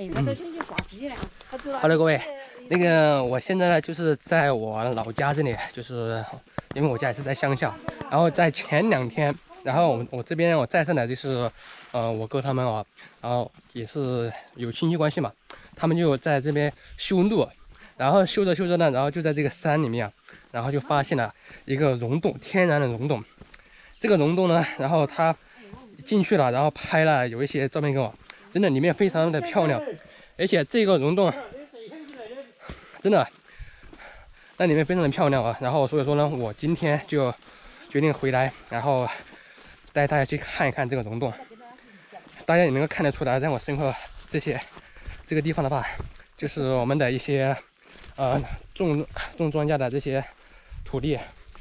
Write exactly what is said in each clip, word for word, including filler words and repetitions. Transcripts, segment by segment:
好的，各位，那个我现在呢就是在我老家这里，就是因为我家也是在乡下，然后在前两天，然后我我这边我在这呢就是，呃，我哥他们啊，然后也是有亲戚关系嘛，他们就在这边修路，然后修着修着呢，然后就在这个山里面啊，然后就发现了一个溶洞，天然的溶洞。这个溶洞呢，然后他进去了，然后拍了有一些照片给我，真的里面非常的漂亮，而且这个溶洞真的那里面非常的漂亮啊。然后所以说呢，我今天就决定回来，然后带大家去看一看这个溶洞。大家也能够看得出来，在我身后这些这个地方的话，就是我们的一些呃种种庄稼的这些土地。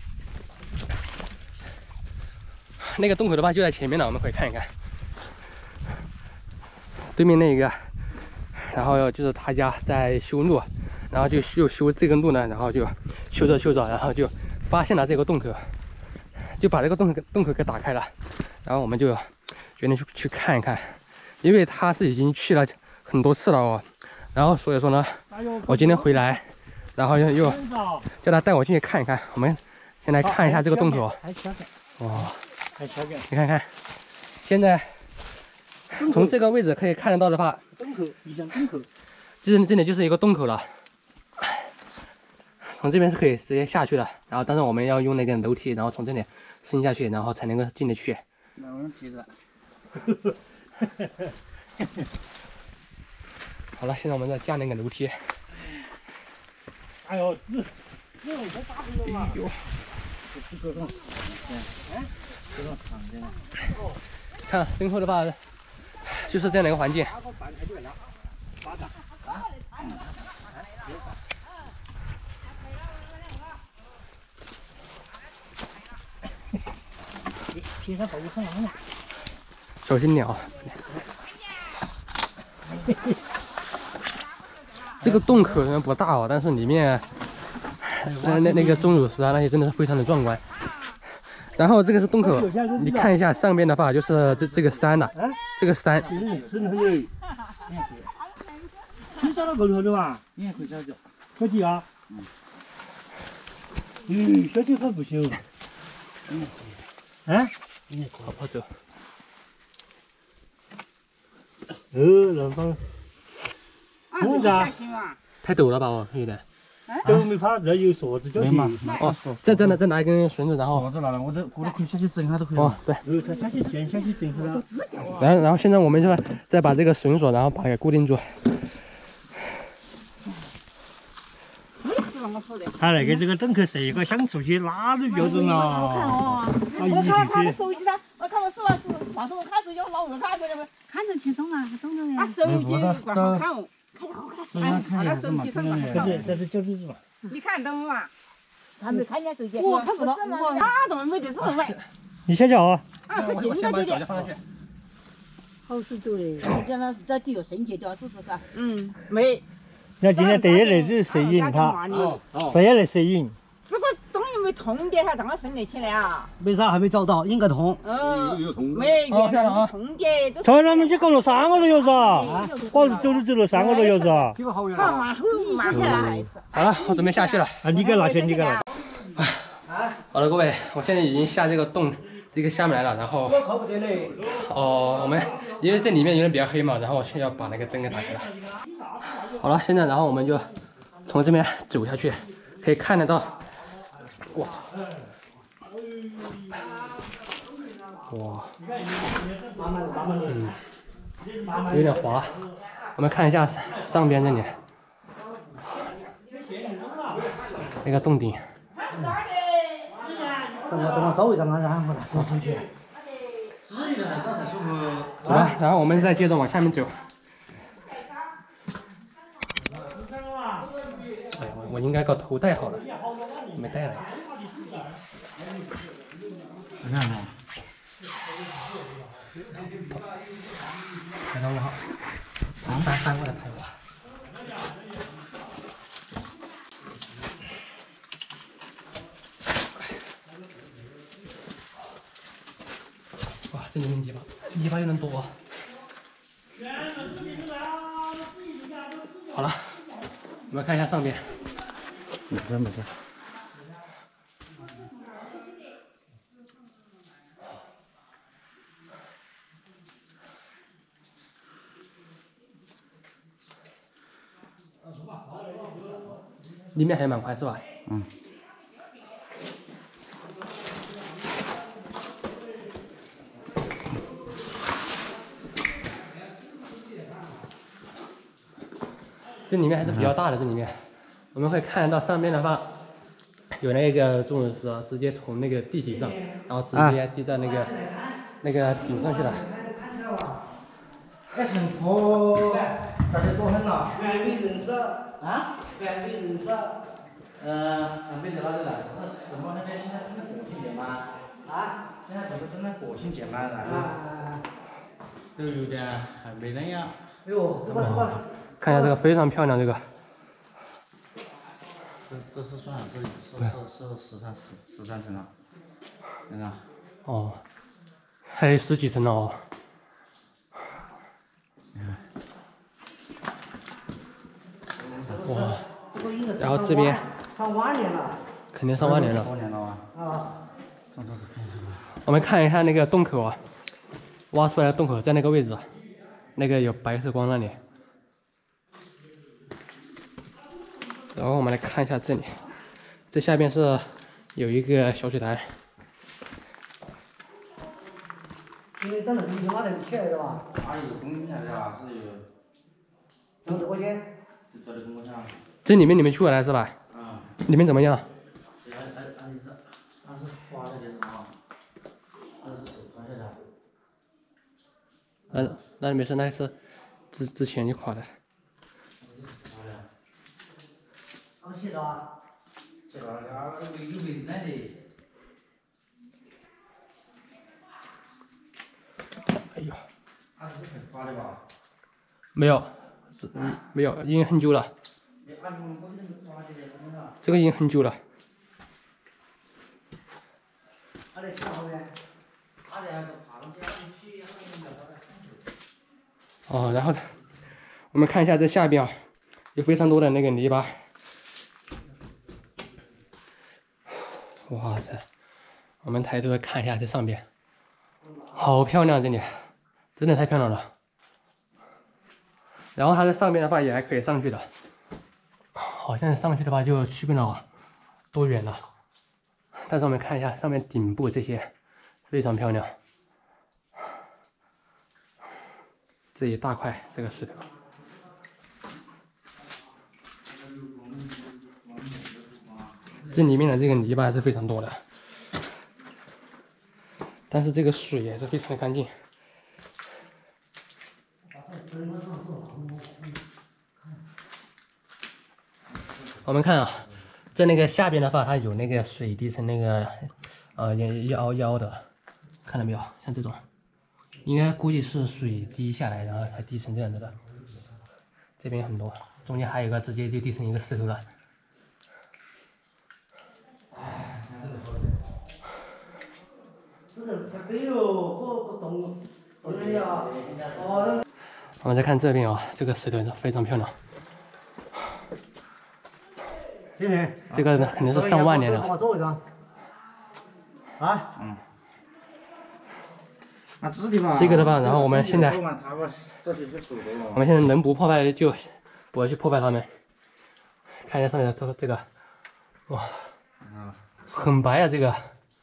那个洞口的话就在前面了，我们可以看一看。对面那个，然后就是他家在修路，然后就修修这根路呢，然后就修着修着，然后就发现了这个洞口，就把这个洞口洞口给打开了，然后我们就决定去去看一看，因为他是已经去了很多次了哦，然后所以说呢，我今天回来，然后又又叫他带我进去看一看，我们先来看一下这个洞口。哇！你看看，现在从这个位置可以看得到的话， 洞口，你像洞口， 这这里就是一个洞口了。从这边是可以直接下去的，然后但是我们要用那个楼梯，然后从这里升下去，然后才能够进得去。 那我记得。 好了，现在我们再架那个楼梯。 哎呦，这这种才大的嘛！ 哎呦， 这种，哎，这种长的呢。 看身后的话，就是这样的一个环境。 天上保护很狼呢。 小心鸟。这个洞口呢不大哦，但是里面，那那那个钟乳石啊那些真的是非常的壮观。然后这个是洞口，你看一下上边的话就是这这个山了，这个山。 是的，是的。你下到沟头的吧？你也可以下去。可以啊。嗯。嗯，下去还不行。嗯。哎？你好好走。 哦，南方。为啥？ 太陡了吧，我有点。 都没怕，这有绳子就行。 哦，再再拿再拿一根绳子，然后。 绳子拿来，我都我都可以下去整下都可以。 哦，对。 呃，他下去先下去整下了。 然后然后现在我们就再把这个绳索，然后把它给固定住。 他那个这个洞口是一个想出去拉的标准了。 我看他的手机上，我看我手啊手，话说我看手机，我老是看过的，看得清楚吗？懂了的。啊，手机光好看哦，看好看。哎，他手机上光好看。 这是这是就是是吧？ 你看懂吗？还没看见手机。我看不到，我哪懂没得这种玩。 你下脚啊！ 啊，是近先把的点。 脚放上去。 好是走的，讲了是在底下升级掉，是不是？嗯，没。 要今天第一类是摄影它，第一类摄影。 这个东西没通电，它让它升得起来啊？ 没啥，还没找到，应该通。 嗯， 有通。 没，原来通电都。 从他们去搞了三个多小时啊！我走都走了三个多小时啊！ 这个好远啊！慢后慢下来。 好了，我准备下去了。 啊，你给拿去，你给拿。 好了，各位，我现在已经下这个洞，这个下面来了，然后，哦，我们因为这里面有点比较黑嘛，然后我先要把那个灯给打开了。好了，现在然后我们就从这边走下去，可以看得到，哇，哇，嗯，有点滑，我们看一下上边这里，那个洞顶。 等我等我找一张啊，然后我拿手手去。 走吧，然后我们再接着往下面走。哎，我我应该搞头戴好了，没带来。 你看看。 拍到我好，翻翻过来拍我。哇，这里面泥巴，泥巴有点多。 好了，我们看一下上边。 没事没事。 里面还蛮宽是吧？ 嗯。 这里面还是比较大的，这里面我们会看到上面的话，有那个钟乳石直接从那个地底上，然后直接滴到那个、啊、那个顶上去了。 哎，很坡，大家多很了。 原位人设啊？ 原位人设。 呃，没得那个了，这是什么？那边现在正在国庆节吗？啊？现在不是正在国庆节吗？然后都有点还没那样。哎呦，这个这个。 看一下这个非常漂亮，这个。 这这是算是是是是十三十十三层了，那个。 哦，还有十几层了哦。哇，然后这边上万年了， 肯定上万年了。 多年了啊！ 啊， 我们看一下那个洞口啊，挖出来的洞口在那个位置，那个有白色光那里。然后我们来看一下这里，这下边是有一个小水潭。 因为等了你妈的起来的吧？ 哪有工起来的啊？是有。 能走过去？ 就找的跟我讲。 这里面你们去过来是吧？ 啊。 里面怎么样？ 哎哎哎，你这那是花的这是啊？那是手抓下的。 嗯，那没事，那是之之前就垮的。 啊，写着啊。 写着啊，有有没来的？ 哎呦。 它是很花的吧？ 没有，是嗯没有，已经很久了。这个已经很久了。哦，然后我们看一下这下边啊，有非常多的那个泥巴。哇塞！我们抬头看一下这上边，好漂亮，这里真的太漂亮了。然后它在上面的话也还可以上去的，好像上去的话就去不了多远了。但是我们看一下上面顶部这些，非常漂亮。这一大块这个石头，这里面的这个泥巴还是非常多的，但是这个水也是非常的干净。我们看啊，在那个下边的话，它有那个水滴成那个呃腰腰的，看到没有？像这种，应该估计是水滴下来，然后才滴成这样子的。这边很多，中间还有一个直接就滴成一个石头了。我们再看这边啊，这个石头是非常漂亮。这个呢肯定是上万年的。 啊？ 嗯。那这地方。 这个的话，然后我们现在，我们现在能不破坏就不要去破坏它们。看一下上面的这个这个，哇，很白啊，这个。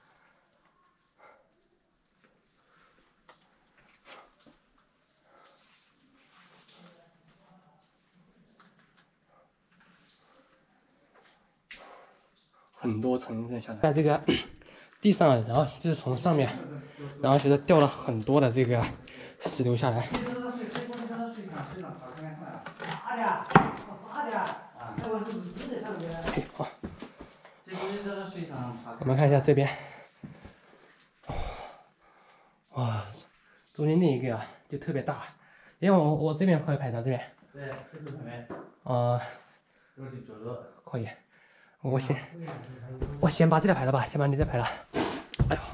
很多层在下来，在这个地上，然后就是从上面，然后就是掉了很多的这个石头下来。嘿，好。我们看一下这边，哇，中间那一个啊就特别大，因为我我这边可以拍到这边。对，这是旁边。啊。可以。我先，我先把这个排了吧，先把你这排了。哎呦，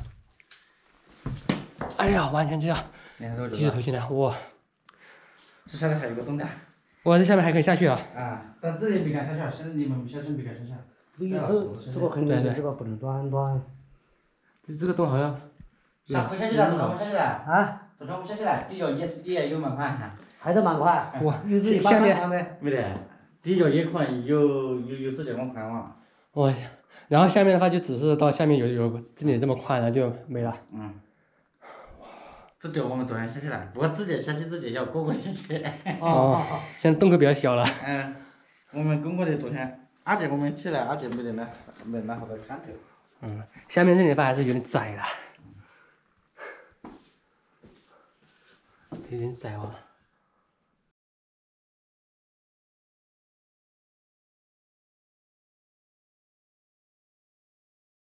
哎呀，完全这样，低着头进来，哇！ 这下面还有个洞的。 我这下面还可以下去啊。 啊，但这里没敢下去，现在你们不小心没敢下去。 你这这个肯定这个不能短短。 这这个洞好像。 下快下去了，总我们下去了。啊。总我们下去了，底脚也是也有蛮宽哈。 还是蛮宽。 哇， 有自己下面没得，底脚也宽，有有有这么宽嘛。 我，然后下面的话就只是到下面有有这里这么宽，然后就没了。 嗯。这就我们昨天下去了，不过直接下去直接要过过下去。 哦。现在洞口比较小了。 嗯。我们跟过的昨天，阿姐我们起来，阿姐没得那没那好多看头。 嗯，下面这里的话还是有点窄了。有点窄哦。